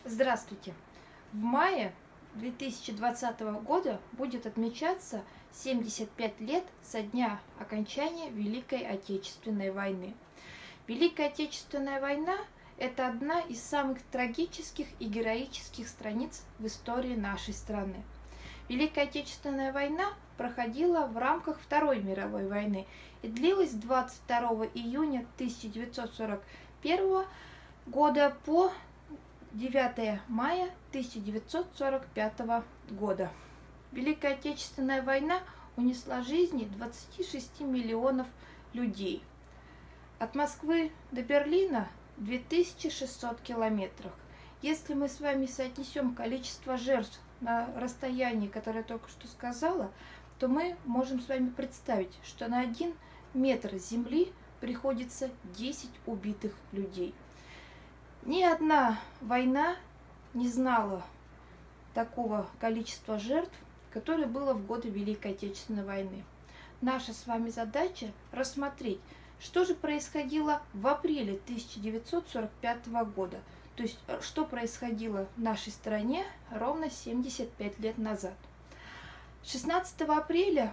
Здравствуйте! В мае 2020 года будет отмечаться 75 лет со дня окончания Великой Отечественной войны. Великая Отечественная война – это одна из самых трагических и героических страниц в истории нашей страны. Великая Отечественная война проходила в рамках Второй мировой войны и длилась с 22 июня 1941 года по 9 мая 1945 года. Великая Отечественная война унесла жизни 26 миллионов людей. От Москвы до Берлина 2600 километров. Если мы с вами соотнесем количество жертв на расстоянии, которое я только что сказала, то мы можем с вами представить, что на 1 метр земли приходится 10 убитых людей. Ни одна война не знала такого количества жертв, которое было в годы Великой Отечественной войны. Наша с вами задача рассмотреть, что же происходило в апреле 1945 года, то есть что происходило в нашей стране ровно 75 лет назад. 16 апреля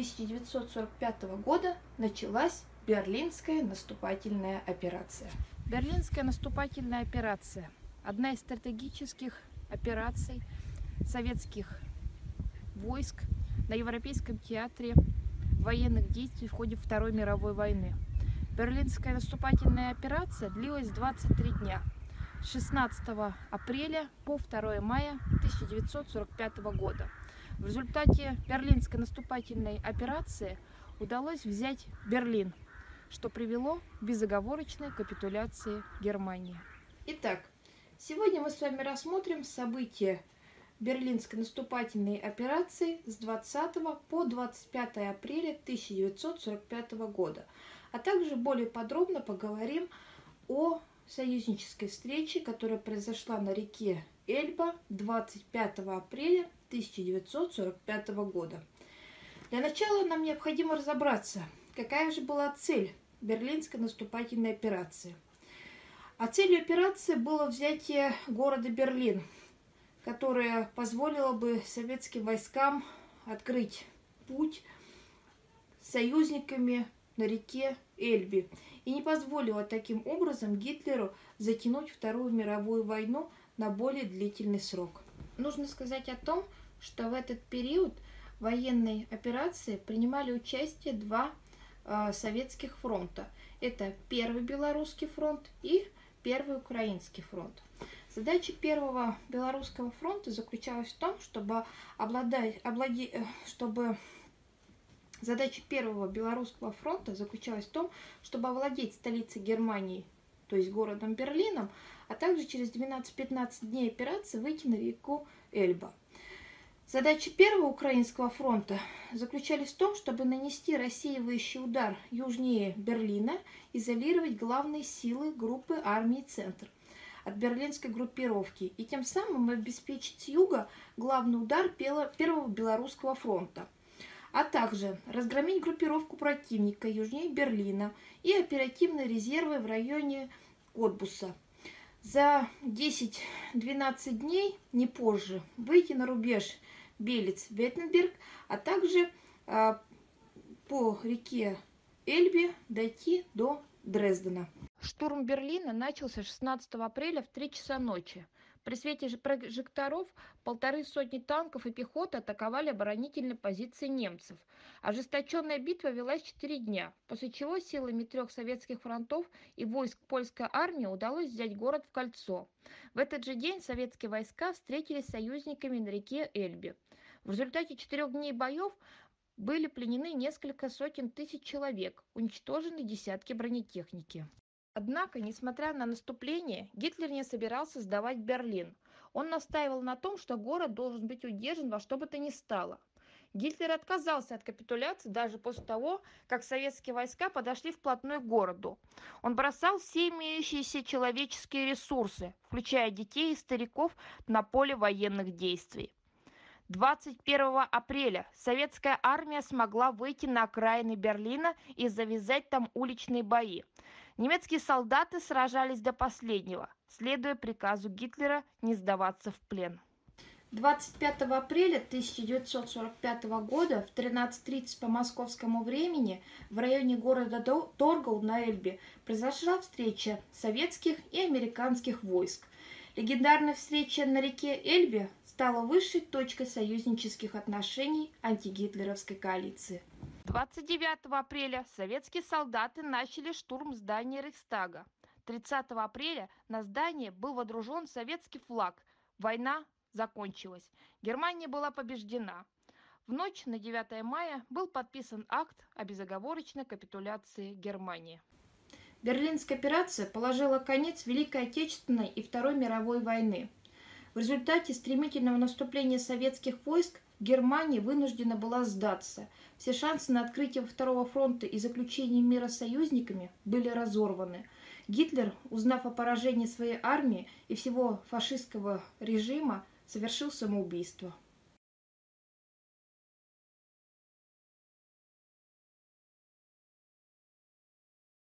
1945 года началась Берлинская наступательная операция. Берлинская наступательная операция – одна из стратегических операций советских войск на Европейском театре военных действий в ходе Второй мировой войны. Берлинская наступательная операция длилась 23 дня с 16 апреля по 2 мая 1945 года. В результате Берлинской наступательной операции удалось взять Берлин, что привело к безоговорочной капитуляции Германии. Итак, сегодня мы с вами рассмотрим события Берлинской наступательной операции с 20 по 25 апреля 1945 года, а также более подробно поговорим о союзнической встрече, которая произошла на реке Эльба 25 апреля 1945 года. Для начала нам необходимо разобраться, какая же была цель Берлинской наступательной операции. А целью операции было взятие города Берлин, которое позволило бы советским войскам открыть путь союзниками на реке Эльбе и не позволило таким образом Гитлеру затянуть Вторую мировую войну на более длительный срок. Нужно сказать о том, что в этот период военной операции принимали участие два советских фронта. Это Первый Белорусский фронт и Первый Украинский фронт. Задача Первого Белорусского фронта заключалась в том, Задача Первого Белорусского фронта заключалась в том, чтобы овладеть столицей Германии, то есть городом Берлином, а также через 12-15 дней операции выйти на реку Эльба. Задачи Первого Украинского фронта заключались в том, чтобы нанести рассеивающий удар южнее Берлина, изолировать главные силы группы армии «Центр» от берлинской группировки и тем самым обеспечить с юга главный удар Первого Белорусского фронта, а также разгромить группировку противника южнее Берлина и оперативные резервы в районе Котбуса. За 10-12 дней, не позже, выйти на рубеж Белец-Веттенберг, а также по реке Эльбе дойти до Дрездена. Штурм Берлина начался 16 апреля в 3 часа ночи. При свете прожекторов 150 танков и пехоты атаковали оборонительные позиции немцев. Ожесточенная битва велась 4 дня, после чего силами 3 советских фронтов и войск польской армии удалось взять город в кольцо. В этот же день советские войска встретились с союзниками на реке Эльбе. В результате 4 дней боев были пленены несколько сотен тысяч человек, уничтожены десятки бронетехники. Однако, несмотря на наступление, Гитлер не собирался сдавать Берлин. Он настаивал на том, что город должен быть удержан во что бы то ни стало. Гитлер отказался от капитуляции даже после того, как советские войска подошли вплотную к городу. Он бросал все имеющиеся человеческие ресурсы, включая детей и стариков, на поле военных действий. 21 апреля советская армия смогла выйти на окраины Берлина и завязать там уличные бои. Немецкие солдаты сражались до последнего, следуя приказу Гитлера не сдаваться в плен. 25 апреля 1945 года в 13:30 по московскому времени в районе города Торгау на Эльбе произошла встреча советских и американских войск. Легендарная встреча на реке Эльбе стала высшей точкой союзнических отношений антигитлеровской коалиции. 29 апреля советские солдаты начали штурм здания Рейхстага. 30 апреля на здание был водружен советский флаг. Война закончилась. Германия была побеждена. В ночь на 9 мая был подписан акт о безоговорочной капитуляции Германии. Берлинская операция положила конец Великой Отечественной и Второй мировой войны. В результате стремительного наступления советских войск Германия вынуждена была сдаться. Все шансы на открытие Второго фронта и заключение мира с союзниками были разорваны. Гитлер, узнав о поражении своей армии и всего фашистского режима, совершил самоубийство.